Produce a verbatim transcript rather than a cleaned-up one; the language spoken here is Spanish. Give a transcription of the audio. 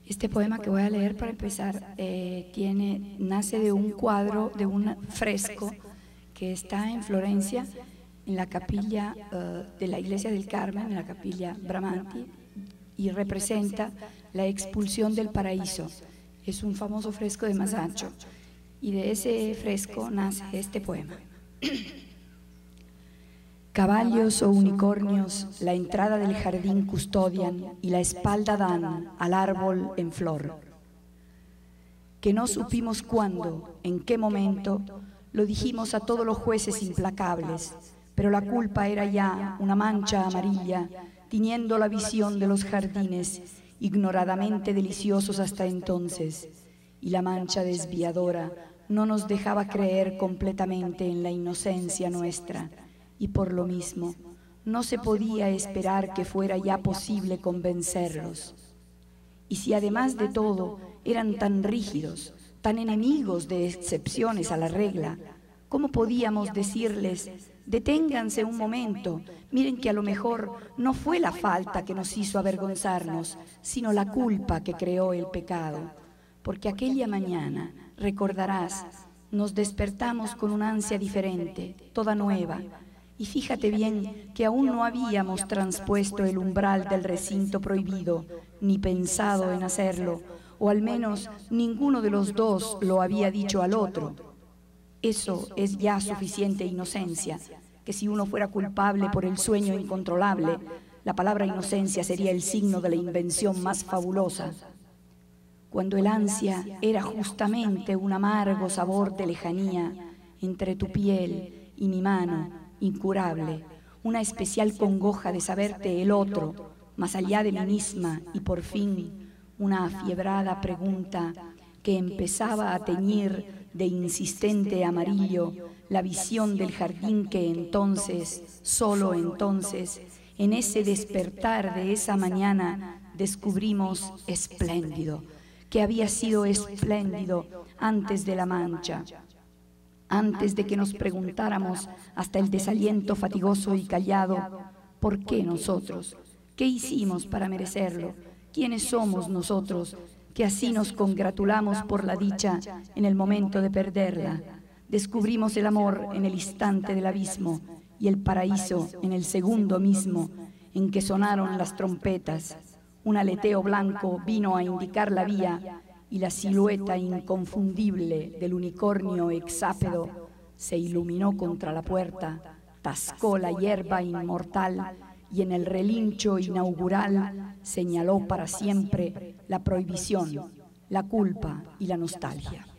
Este poema que voy a leer para empezar eh, tiene, nace de un cuadro, de un fresco que está en Florencia, en la capilla uh, de la Iglesia del Carmen, en la capilla Bramante, y representa la expulsión del paraíso. Es un famoso fresco de Masaccio, y de ese fresco nace este poema. Caballos o unicornios la entrada del jardín custodian y la espalda dan al árbol en flor. Que no supimos cuándo, en qué momento, lo dijimos a todos los jueces implacables, pero la culpa era ya una mancha amarilla, tiñendo la visión de los jardines, ignoradamente deliciosos hasta entonces, y la mancha desviadora no nos dejaba creer completamente en la inocencia nuestra, y por lo mismo no se podía esperar que fuera ya posible convencerlos. Y si además de todo eran tan rígidos, tan enemigos de excepciones a la regla, ¿cómo podíamos decirles: deténganse un momento, miren que a lo mejor no fue la falta que nos hizo avergonzarnos, sino la culpa que creó el pecado? Porque aquella mañana, recordarás, nos despertamos con una ansia diferente, toda nueva. Y fíjate bien que aún no habíamos transpuesto el umbral del recinto prohibido, ni pensado en hacerlo, o al menos ninguno de los dos lo había dicho al otro. Eso es ya suficiente inocencia, que si uno fuera culpable por el sueño incontrolable, la palabra inocencia sería el signo de la invención más fabulosa. Cuando el ansia era justamente un amargo sabor de lejanía entre tu piel y mi mano, incurable, una especial congoja de saberte el otro, más allá de mí misma, y por fin una afiebrada pregunta que empezaba a teñir de insistente amarillo la visión del jardín que entonces, solo entonces, en ese despertar de esa mañana, descubrimos espléndido, que había sido espléndido antes de la mancha. Antes de que nos preguntáramos hasta el desaliento fatigoso y callado, ¿por qué nosotros? ¿Qué hicimos para merecerlo? ¿Quiénes somos nosotros que así nos congratulamos por la dicha en el momento de perderla? Descubrimos el amor en el instante del abismo y el paraíso en el segundo mismo en que sonaron las trompetas. Un aleteo blanco vino a indicar la vía y la silueta inconfundible del unicornio hexápedo se iluminó contra la puerta, tascó la hierba inmortal y en el relincho inaugural señaló para siempre la prohibición, la culpa y la nostalgia.